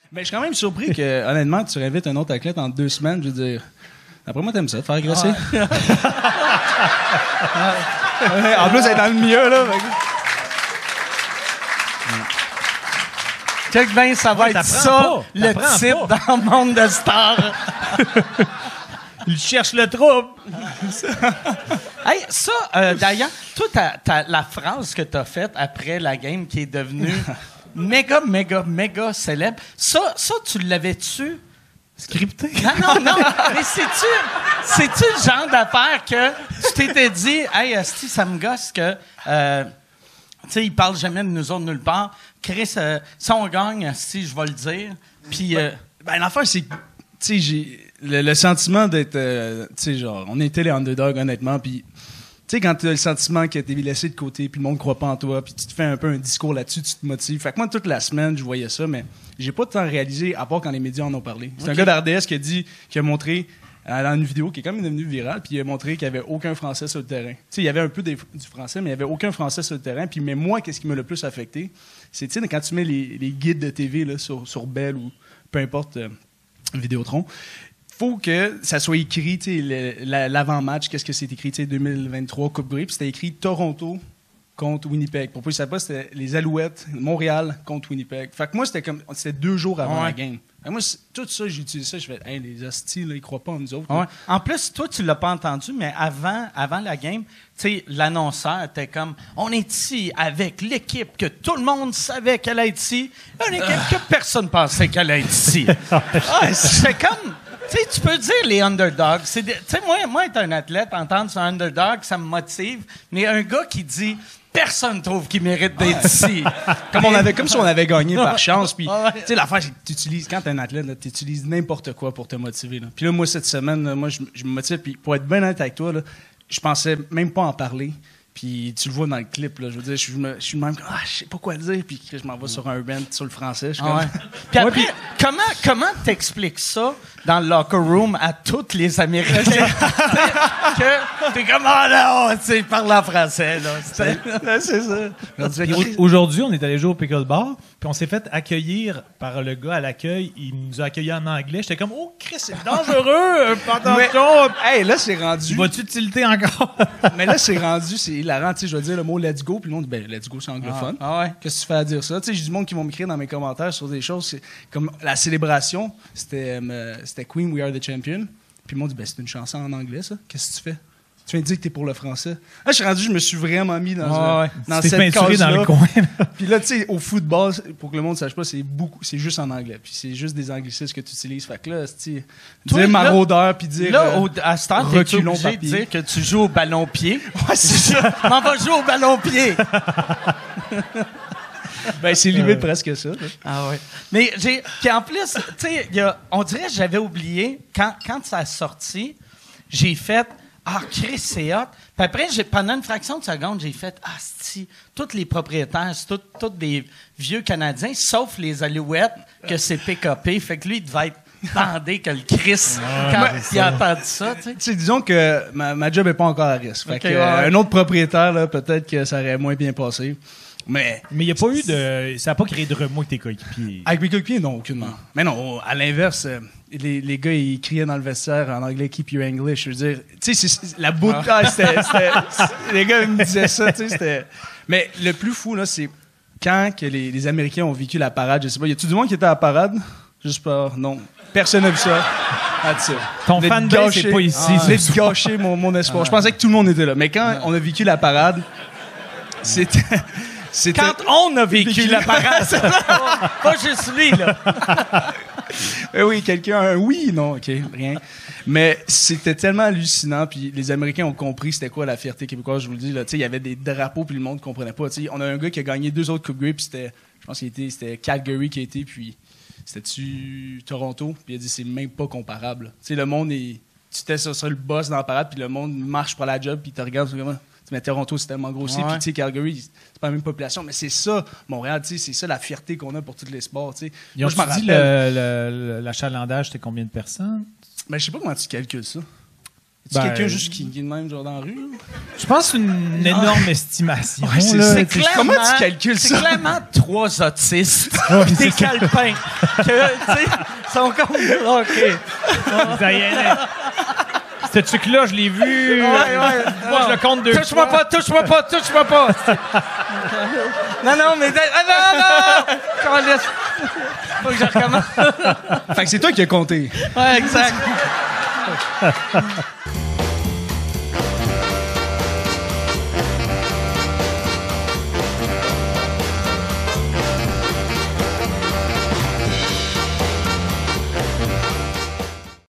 Mais je suis quand même surpris que, honnêtement, tu réinvites un autre athlète en 2 semaines. Je veux dire, après moi, t'aimes ça, te faire agresser. Ouais. En plus, elle est dans le milieu, là. Check bien, ça va être ça, le type dans le monde de stars. Il cherche le trouble. Hey, ça, d'ailleurs, toi, la phrase que t'as faite après la game qui est devenue méga célèbre, ça, tu l'avais-tu Scripté? Non. Mais c'est-tu le genre d'affaire que tu t'étais dit, hey, asti, ça me gosse que, tu sais, ils parlent jamais de nous autres nulle part. Chris, si on gagne, asti, je vais le dire. Puis, l'affaire, c'est que, tu sais, j'ai le sentiment d'être, tu sais, genre, on était les underdogs, honnêtement, puis, tu sais, quand tu as le sentiment que t'es laissé de côté, puis le monde croit pas en toi, puis tu te fais un peu un discours là-dessus, tu te motives. Fait que moi, toute la semaine, je voyais ça, mais j'ai pas de temps réalisé, à part quand les médias en ont parlé. C'est un gars d'RDS qui a montré, dans une vidéo qui est quand même devenue virale, puis il a montré qu'il n'y avait aucun Français sur le terrain. Tu sais, il y avait un peu du français, mais il n'y avait aucun Français sur le terrain. Puis, mais moi, qu'est-ce qui m'a le plus affecté? C'est, tu sais, quand tu mets les guides de TV là, sur Bell ou peu importe, Vidéotron, faut que ça soit écrit, tu sais, l'avant-match, qu'est-ce que c'est écrit, tu sais, 2023 Coupe Grey, puis c'était écrit Toronto contre Winnipeg. Pour ceux qui ne savent pas, c'était les Alouettes, Montréal contre Winnipeg. Fait que moi, c'était 2 jours avant la game. Moi, tout ça, j'ai utilisé ça. Je fais, hey, les hosties, là, ils croient pas en nous autres. Ouais. En plus, toi, tu l'as pas entendu, mais avant la game, tu sais, l'annonceur était comme, on est ici avec l'équipe que tout le monde savait qu'elle allait être ici, une équipe que personne pensait qu'elle allait être ici. C'est comme, tu sais, tu peux dire les underdogs. Tu sais, moi, être un athlète, entendre un underdog, ça me motive. Mais un gars qui dit, personne trouve qu'il mérite d'être ici. Comme si on avait gagné par chance. Puis, tu sais, l'affaire, c'est que tu utilises, quand t'es un athlète, tu utilises n'importe quoi pour te motiver. Là. Puis là, moi, cette semaine, là, moi, je me motive. Puis pour être bien honnête avec toi, là, je pensais même pas en parler. Puis tu le vois dans le clip, là. Je veux dire, je suis même, je sais pas quoi dire. Puis je m'en vais sur un band sur le français. Je suis comme... Puis après, comment t'expliques ça dans le locker room à tous les Américains? que t'es comme, non, tu sais, parle en français, là. C'est ça. Aujourd'hui, on est allé jouer au Pickle Bar, puis on s'est fait accueillir par le gars à l'accueil. Il nous a accueillis en anglais. J'étais comme, oh, Chris, c'est dangereux! Attention! Hey, là, c'est rendu... Vas-tu tilter encore? Mais là, c'est rendu, c'est hilarant. Tu sais, je vais dire le mot let's go, puis le monde dit, let's go, c'est anglophone. Qu'est-ce que tu fais à dire ça? Tu sais, j'ai du monde qui vont m'écrire dans mes commentaires sur des choses. C'est comme la célébration, c'était Queen, We Are the Champion. Puis le monde dit, c'est une chanson en anglais, ça. Qu'est-ce que tu fais? Tu viens de dire que t'es pour le français. Là, je me suis vraiment mis dans cette case-là. Dans le coin. Puis là, tu sais, au football, pour que le monde ne sache pas, c'est juste en anglais. Puis c'est juste des anglicismes que tu utilises. Fait que là, tu dire maraudeur, puis dire là, à ce temps, t'es obligé de dire que tu joues au ballon-pied. Ouais, c'est ça. On va jouer au ballon-pied. Ben, c'est limite presque ça. Là. Ah ouais. Mais puis en plus, tu sais, on dirait que j'avais oublié, quand ça a sorti, j'ai fait... Chris, c'est hot. Puis après, pendant une fraction de seconde, j'ai fait si, tous les propriétaires, c'est tous des vieux Canadiens, sauf les Alouettes, que c'est PKP. Fait que lui, il devait être bandé que le Chris quand il a entendu ça. Tu sais, disons que ma job n'est pas encore à risque. Fait que, un autre propriétaire, là, peut-être que ça aurait moins bien passé. Mais il n'y a pas eu de. Ça n'a pas créé de remous avec tes coéquipiers. Avec mes coéquipiers, non, aucunement. Mais non, à l'inverse, les gars, ils criaient dans le vestiaire en anglais, keep your English. Je veux dire, tu sais, la bouteille, les gars, ils me disaient ça, tu sais, c'était. Mais le plus fou, là, c'est quand que les Américains ont vécu la parade. Je sais pas, y a-tu du monde qui était à la parade? Juste pas. Non. Personne n'a vu ça. Ton fanbase, c'est pas ici. C'est gâcher mon espoir. Je pensais que tout le monde était là. Mais quand on a vécu la parade, c'était. Quand on a vécu la parade, pas juste lui, là. Oui, quelqu'un, oui, non, OK, rien. Mais c'était tellement hallucinant, puis les Américains ont compris c'était quoi la fierté québécoise, je vous le dis. Il y avait des drapeaux, puis le monde ne comprenait pas. T'sais, on a un gars qui a gagné 2 autres Coupe Grey, puis je pense que c'était Calgary qui a été, puis c'était-tu Toronto, puis il a dit c'est même pas comparable. T'sais, le monde, tu étais sur le boss dans la parade, puis le monde marche pour la job, puis tu regardes vraiment... Mais Toronto, c'est tellement grossi. Puis, tu sais, Calgary, c'est pas la même population. Mais c'est ça, Montréal, tu sais, c'est ça la fierté qu'on a pour tous les sports, tu sais. Ils ont dit l'achalandage, c'était combien de personnes? Ben, je sais pas comment tu calcules ça. C'est quelqu'un juste qui est de même, genre, dans la rue? Là? Je pense une énorme estimation. Ouais, c'est là, ça. tu sais. Comment tu calcules ça? C'est clairement 3 autistes Ouais, pis des c'est ça. calepins. Que, tu sais, sont comme... OK. Ça y est, ce truc-là, je l'ai vu. Moi, je le compte 2 Touche-moi pas, touche-moi pas, touche-moi pas. non, mais... Ah, non! Calisse. Faut que je recommence. Fait que c'est toi qui as compté. Ouais, exact.